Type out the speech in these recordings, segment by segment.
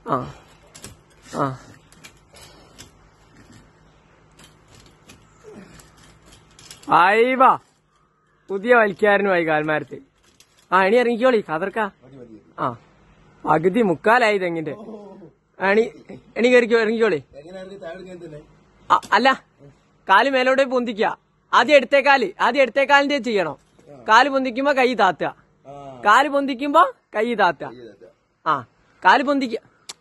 ആ ആ ആയി വാ പുതിയ വലിക്കാരനുമായി കാൽമാരത്ത്. ആ എണി ഇറങ്ങിക്കോളി കതർക്ക. ആ പകുതി മുക്കാലായി തെങ്ങിന്റെ. എണി കയറിക്കോ ഇറങ്ങിക്കോളി. അല്ല കാല് മേലോട്ട് പൊന്തിക്ക. ആദ്യം എടുത്തേക്കാലിന്റെ ചെയ്യണം. കാല് പൊന്തിക്കുമ്പോ കൈ താത്തുക. കാല് പൊന്തിക്കുമ്പോ കൈ താത്തുക. ആ കാല് പൊന്തിക്ക.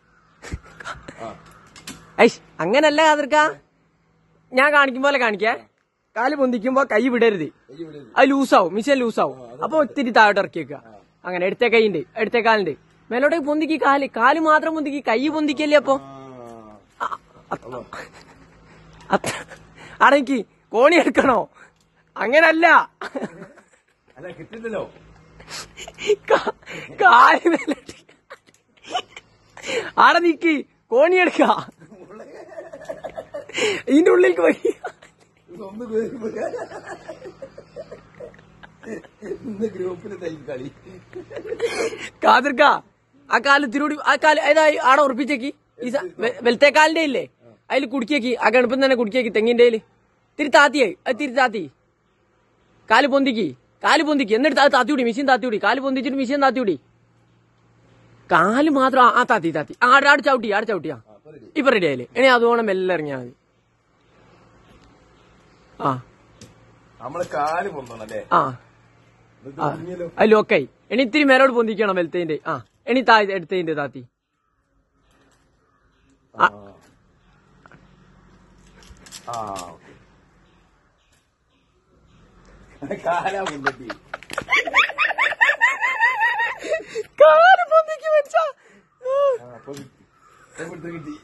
ഐഷ് അങ്ങനല്ല കാതർക്ക, ഞാൻ കാണിക്കും പോലെ കാണിക്കേ. കാല് പൊന്തിക്കുമ്പോ കൈ വിടരുത്, അത് ലൂസാവും, മിഷൻ ലൂസാവും. അപ്പൊ ഒത്തിരി താഴോട്ട് ഇറക്കി വെക്കുക. അങ്ങനെ എടുത്തേ കാലിന്റെ മേലോട്ടേക്ക് പൊന്തിക്ക്. കാല് മാത്രം പൊന്തിക്ക്, കൈ പൊന്തിക്കല്ലേ. അപ്പൊ അടയ്ക്ക് കോണി എടുക്കണോ? അങ്ങനല്ല, കിട്ടില്ലല്ലോ. കാല് മേലോട്ട് ആടെ നിക്ക്, കോണി എടുക്ക. ഇതിന്റെ ഉള്ളിലേക്ക് പോയി കാതിർക്ക. ആ കാല് തിരുടി, ആ കാല് ഏതായി ആടെ ഉറപ്പിച്ചേക്ക്. ഈ വെലത്തെ കാലിന്റെ ഇല്ലേ അതിൽ കുടിക്കേക്ക്. ആ ഗണപ്പം തന്നെ കുടിക്കേക്ക് തെങ്ങിന്റെ തിരുത്താത്തിയായി. അത് തിരുത്താത്തി കാല് പൊന്തിക്ക്. എന്നിട്ട് അത് താത്തിവിടി, മിഷീൻ താത്തിവിടി. കാല് പൊന്തിച്ചിട്ട് മിഷീൻ താത്തിവിടി. കാല് മാത്രം ആ താത്തി ആടെ ചവിട്ടിയാ ഇപ്പൊ റെഡി ആയില്ലേ. ഇനി അതുകൊണ്ട് മെല്ലെ ഇറങ്ങിയാ മതി. ആ നമ്മള് കാല് പൊന്തണല്ലേ. ആ അത് ലോക്കായി. ഇനി ഇത്തിരി മേലോട് പൊന്തിക്കണം വെലത്തേന്റെ. ആ ഇനി എടുത്തതിന്റെ താത്തി. കാലാ പൊന്തി കാല് പൊന്തിക്ക് വെച്ചാ കിട്ടി.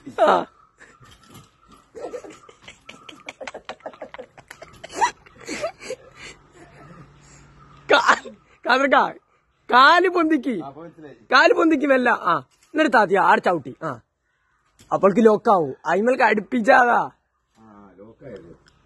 കാല് പൊന്തിക്ക് മെല്ല. ആ എന്നിട്ട് താത്തിയാ ആടെ ചവിട്ടി. ആ അപ്പോൾക്ക് ലോക്കാവൂ. അയിമൽക്ക് അടുപ്പിച്ചാതാ.